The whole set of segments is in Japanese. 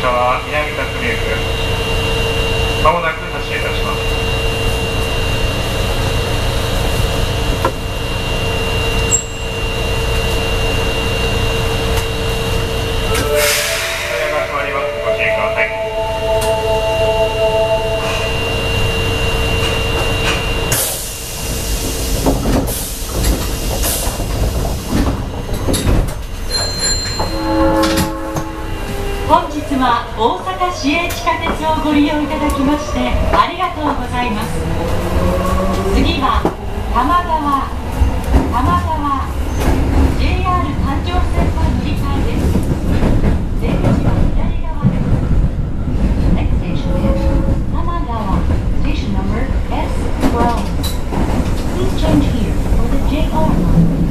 車は南辰巳駅です。まもなく発車いたします。車両が閉まります。ご注意ください。 本日は大阪市営地下鉄をご利用いただきましてありがとうございます。次は玉川 JR 環状線の乗り換えです。出口は左側です。Next station is 玉川 Station number S12. Please change here for the JR line.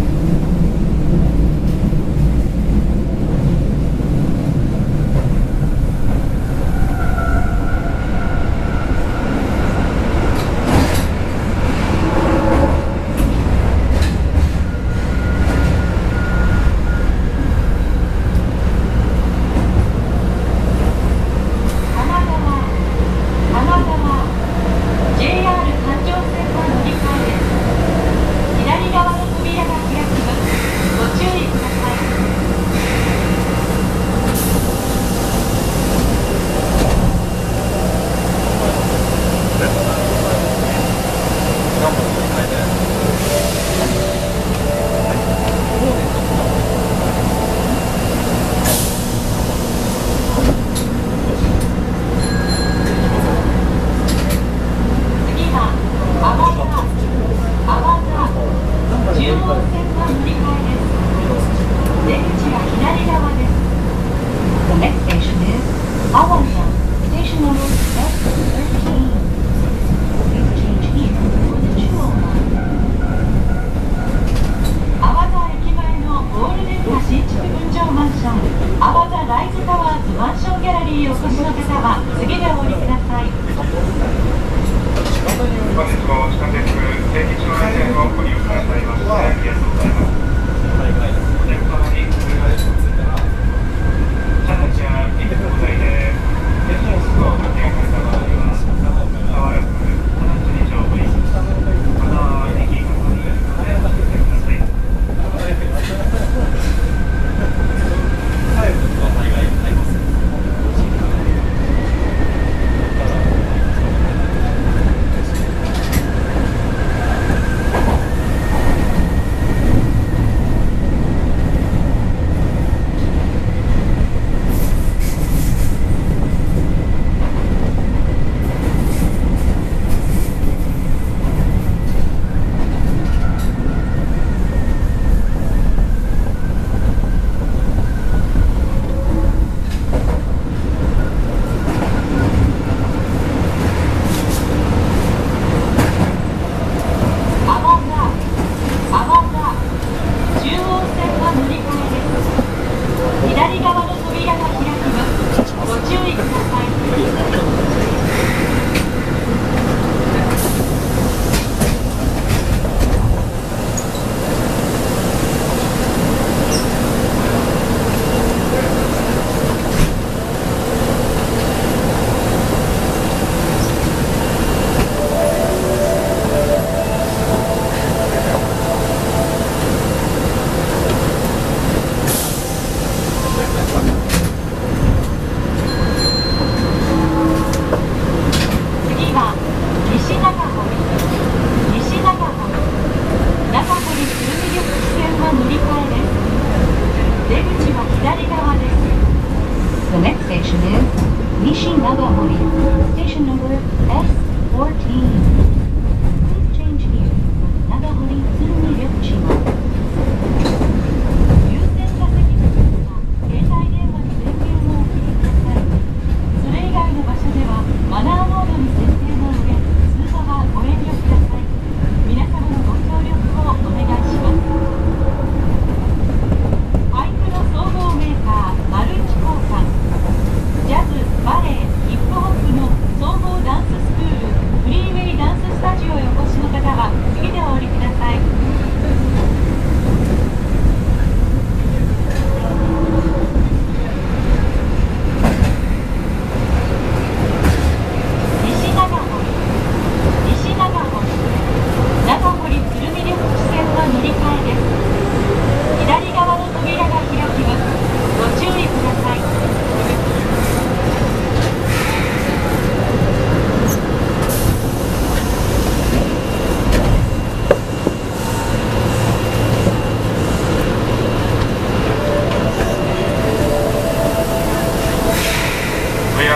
ジャズ、バレエ、ヒップホップの総合ダンススクール、フリーウェイダンス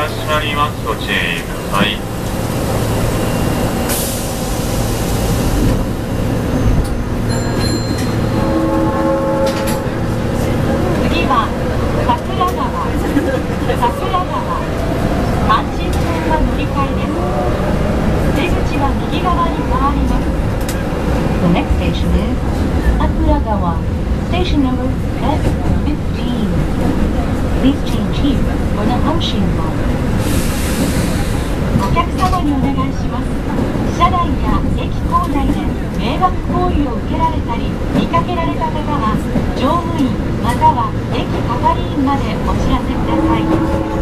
閉まります。ご注意ください。 次は桜川阪神線は乗り換えです。出口は右側に変わります。The next station is Sakuragawa, station number S15. Please change here for the Hanshin line. お客様にお願いします。車内や駅構内で迷惑行為を受けられたり見かけられた方は乗務員または駅係員までお知らせください。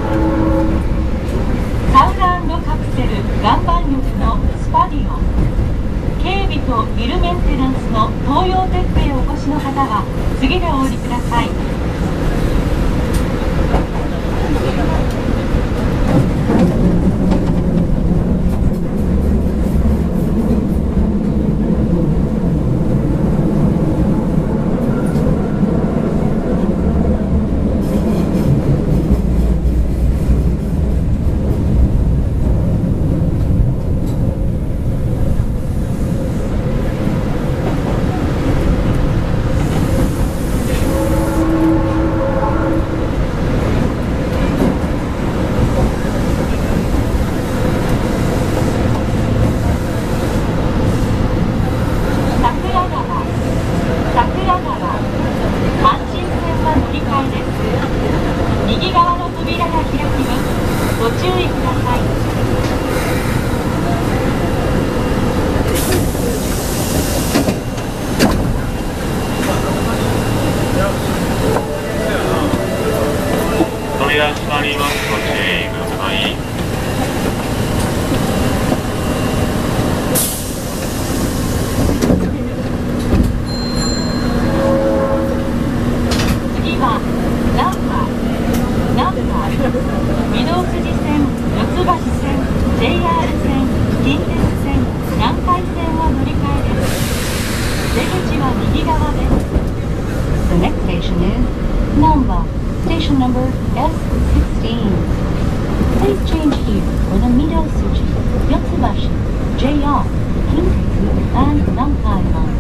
サウナ&カプセル岩盤浴のスパディオ、警備とビルメンテナンスの東洋鉄平をお越しの方は次でお降りください。Station number S16. Please change here for the Midōsuji, Yotsubashi, JR, Kintetsu, and Nankai line.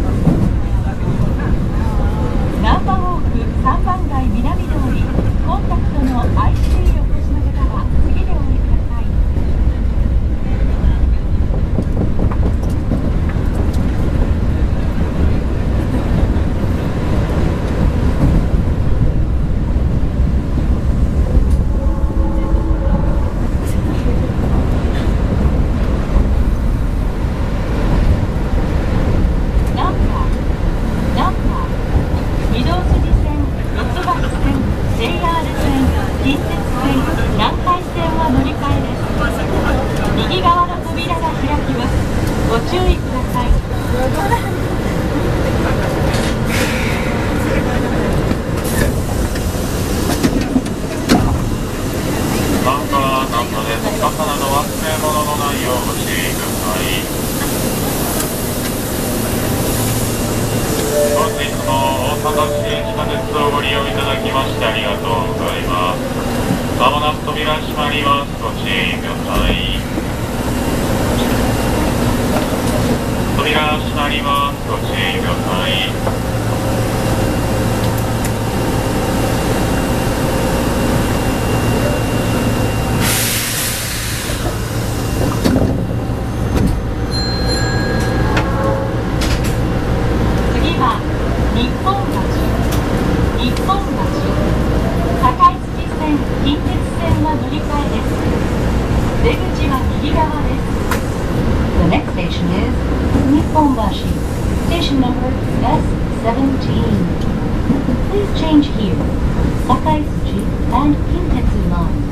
ナンバーウォーク3番街南通り、コンタクトの IC お越しの方は次でお降りください。Station number S17. Please change here. Sakai-Tsuji and Kintetsu lines.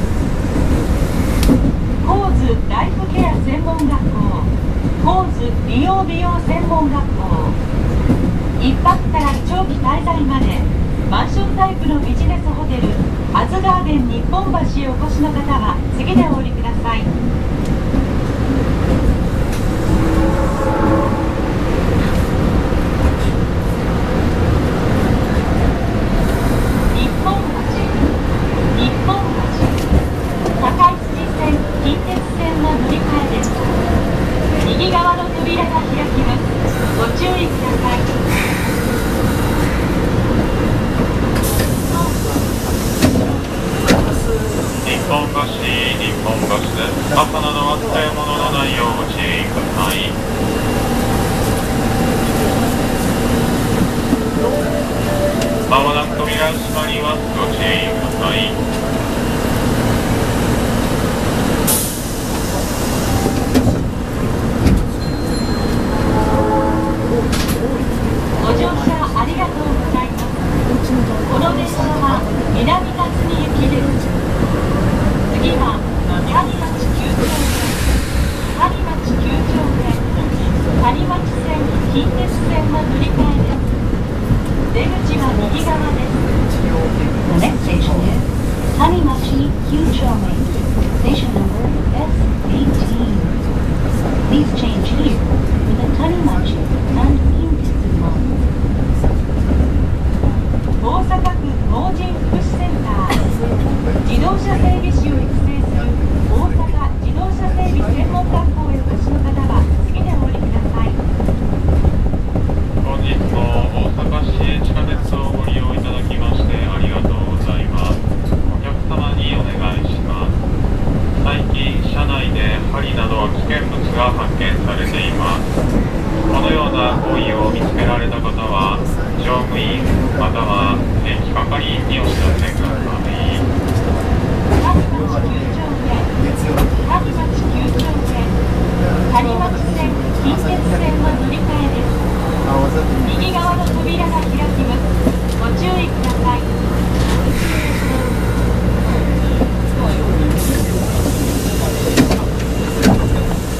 コーズライフケア専門学校、コーズ美容専門学校。一泊から長期滞在までマンションタイプのビジネスホテルアズガーデン日本橋へお越しの方は次でお降りください。日本橋、高岡市日本橋です。傘など忘れ物のないようご注意ください。まもなく扉閉まります。ご注意ください。 ご乗車ありがとうございます。この列車は南辰巳行きです。次は谷町9丁目、谷町9丁目、谷町線近鉄線の乗り換えです。出口は右側です。The next station is Tanimachi 9丁目, station number S18. Please change here for the Tanimachi and Kintetsu line. 大阪府盲人福祉センター、自動車整備士を育成する大阪自動車整備専門学校へお越しの方は次でお降りください。 本日も大阪市営地下鉄をご利用いただきましてありがとうございます。お客様にお願いします。最近車内で針など危険物が発見されています。このような行為を見つけられた方は乗務員または駅係員にお知らせください。